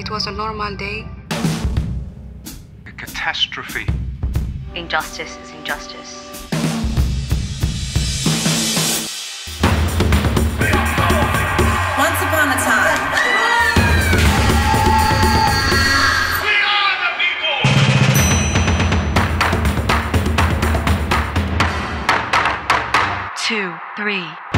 it was a normal day. A catastrophe. Injustice is injustice. Once upon a time. We are the people! 2, 3.